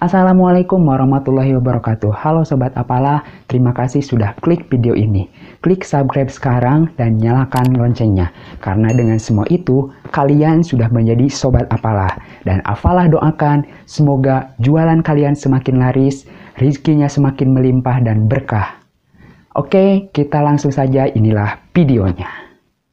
Assalamualaikum warahmatullahi wabarakatuh. Halo Sobat Apalah, terima kasih sudah klik video ini. Klik subscribe sekarang dan nyalakan loncengnya. Karena dengan semua itu, kalian sudah menjadi Sobat Apalah. Dan Apalah doakan semoga jualan kalian semakin laris, rezekinya semakin melimpah dan berkah. Oke, kita langsung saja, inilah videonya.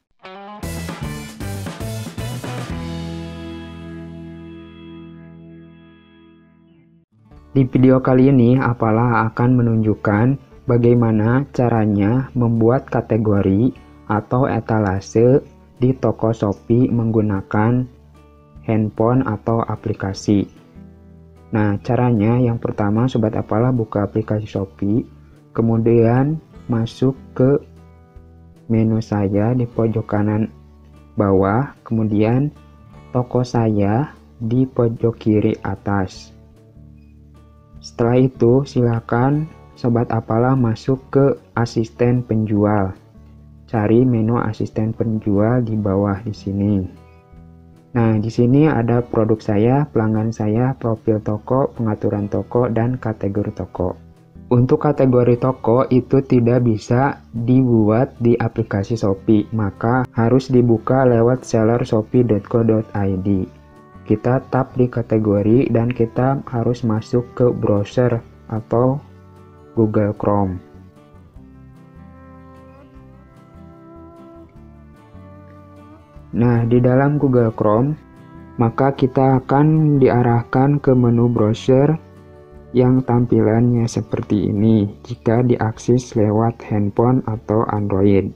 Di video kali ini, Apalah akan menunjukkan bagaimana caranya membuat kategori atau etalase di toko Shopee menggunakan handphone atau aplikasi. Nah, caranya yang pertama Sobat Apalah buka aplikasi Shopee, kemudian masuk ke menu saya di pojok kanan bawah, kemudian toko saya di pojok kiri atas. Setelah itu, silakan Sobat Apalah masuk ke asisten penjual. Cari menu asisten penjual di bawah di sini. Nah, di sini ada produk saya, pelanggan saya, profil toko, pengaturan toko, dan kategori toko. Untuk kategori toko itu tidak bisa dibuat di aplikasi Shopee, maka harus dibuka lewat sellershopee.co.id. Kita tap di kategori dan kita harus masuk ke browser atau Google Chrome. Nah, di dalam Google Chrome, maka kita akan diarahkan ke menu browser yang tampilannya seperti ini jika diakses lewat handphone atau Android.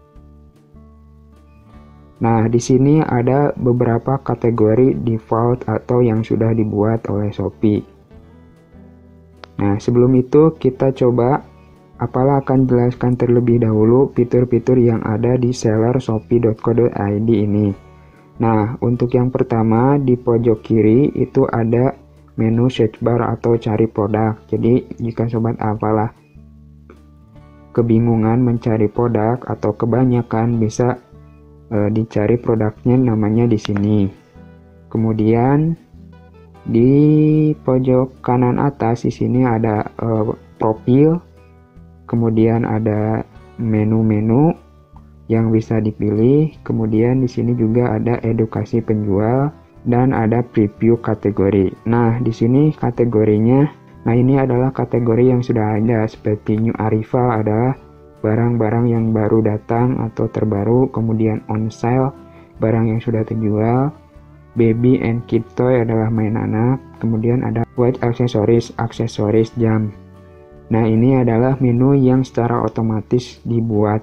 Nah, di sini ada beberapa kategori default atau yang sudah dibuat oleh Shopee. Nah, sebelum itu kita coba Apalah akan jelaskan terlebih dahulu fitur-fitur yang ada di sellershopee.co.id ini. Nah, untuk yang pertama di pojok kiri itu ada menu search bar atau cari produk. Jadi, jika Sobat Apalah kebingungan mencari produk atau kebanyakan bisa dicari produknya namanya di sini. Kemudian di pojok kanan atas di sini ada profil, kemudian ada menu-menu yang bisa dipilih, kemudian di sini juga ada edukasi penjual dan ada preview kategori. Nah, di sini kategorinya, nah ini adalah kategori yang sudah ada seperti new arrival adalah barang-barang yang baru datang atau terbaru, kemudian on sale, barang yang sudah terjual, baby and kid toy adalah main anak, kemudian ada watch accessories, aksesoris jam. Nah, ini adalah menu yang secara otomatis dibuat.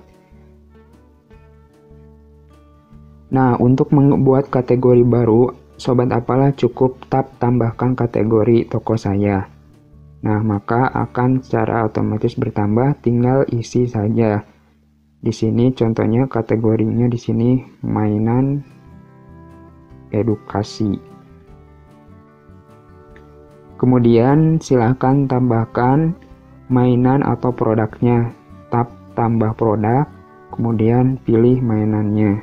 Nah, untuk membuat kategori baru, Sobat Apalah cukup tap tambahkan kategori toko saya. Nah, maka akan secara otomatis bertambah, tinggal isi saja. Di sini contohnya kategorinya di sini mainan edukasi. Kemudian silahkan tambahkan mainan atau produknya. Tap tambah produk, kemudian pilih mainannya.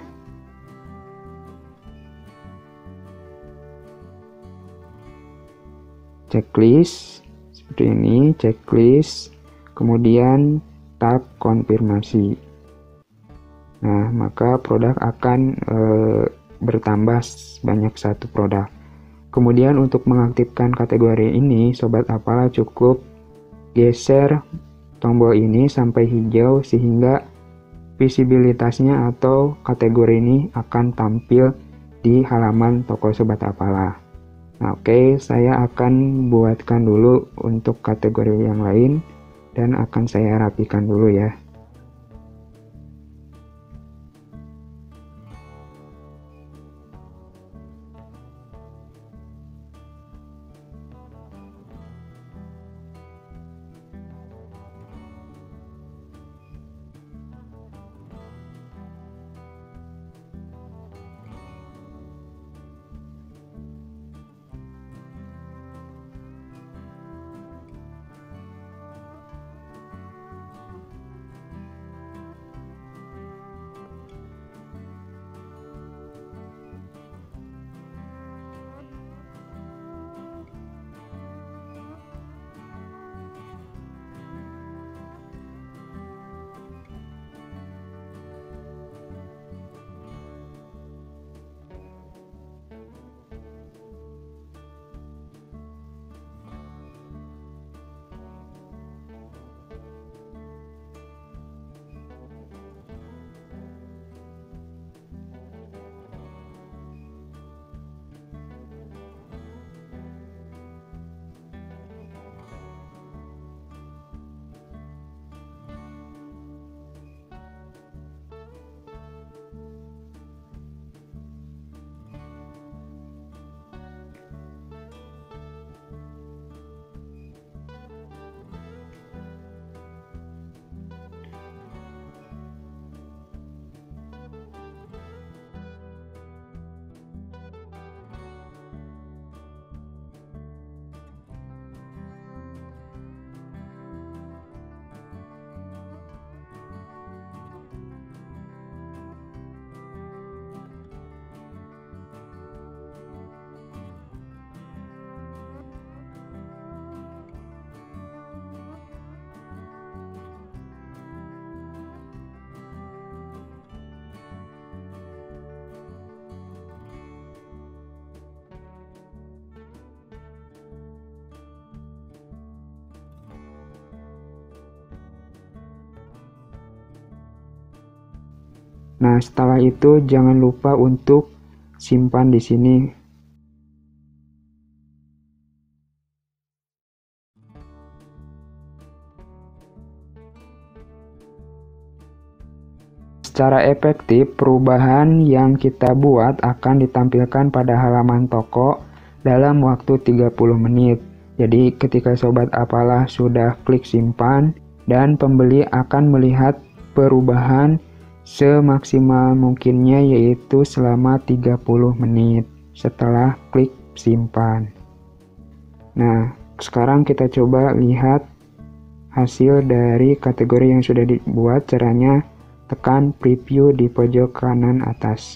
Checklist seperti ini, checklist, kemudian tap konfirmasi. Nah, maka produk akan bertambah banyak satu produk. Kemudian untuk mengaktifkan kategori ini, Sobat Apalah cukup geser tombol ini sampai hijau sehingga visibilitasnya atau kategori ini akan tampil di halaman toko Sobat Apalah. Nah, oke, saya akan buatkan dulu untuk kategori yang lain dan akan saya rapikan dulu ya. Nah, setelah itu jangan lupa untuk simpan di sini. Secara efektif, perubahan yang kita buat akan ditampilkan pada halaman toko dalam waktu 30 menit. Jadi ketika Sobat Apalah sudah klik simpan, dan pembeli akan melihat perubahan semaksimal mungkinnya, yaitu selama 30 menit setelah klik simpan. Nah, sekarang kita coba lihat hasil dari kategori yang sudah dibuat. Caranya tekan preview di pojok kanan atas.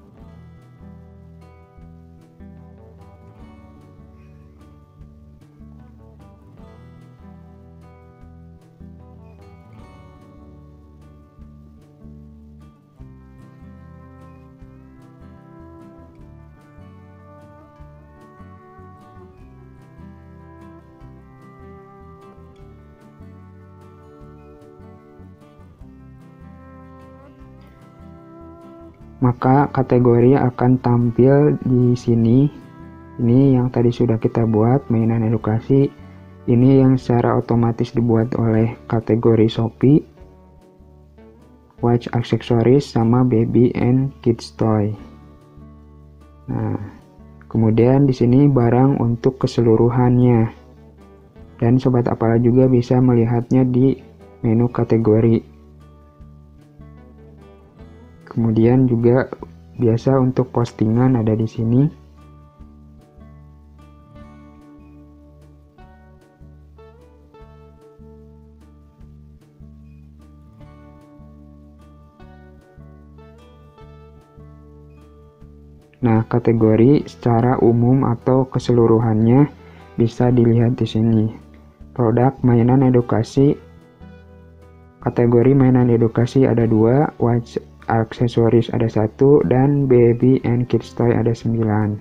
Maka kategori akan tampil di sini. Ini yang tadi sudah kita buat, mainan edukasi. Ini yang secara otomatis dibuat oleh kategori Shopee, watch accessories, sama baby and kids toy. Nah, kemudian di sini barang untuk keseluruhannya. Dan Sobat Apalah juga bisa melihatnya di menu kategori. Kemudian juga biasa untuk postingan ada di sini. Nah, kategori secara umum atau keseluruhannya bisa dilihat di sini. Produk mainan edukasi. Kategori mainan edukasi ada 2, watch aksesoris ada 1, dan baby and kids toy ada 9.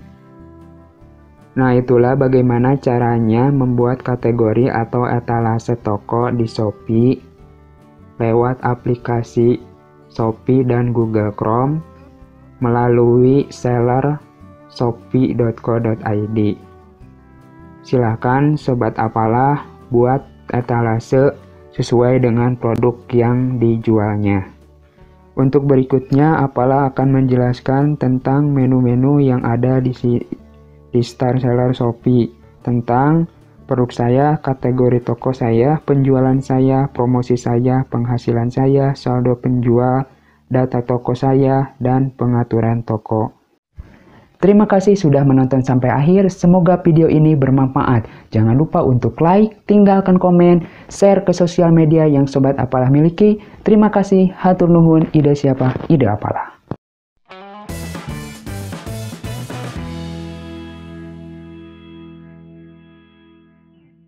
Nah, itulah bagaimana caranya membuat kategori atau etalase toko di Shopee lewat aplikasi Shopee dan Google Chrome melalui seller shopee.co.id. Silahkan Sobat Apalah buat etalase sesuai dengan produk yang dijualnya. Untuk berikutnya, Apalah akan menjelaskan tentang menu-menu yang ada di Star Seller Shopee, tentang produk saya, kategori toko saya, penjualan saya, promosi saya, penghasilan saya, saldo penjual, data toko saya, dan pengaturan toko. Terima kasih sudah menonton sampai akhir, semoga video ini bermanfaat. Jangan lupa untuk like, tinggalkan komen, share ke sosial media yang Sobat Apalah miliki. Terima kasih, hatur nuhun, ide siapa, ide apalah.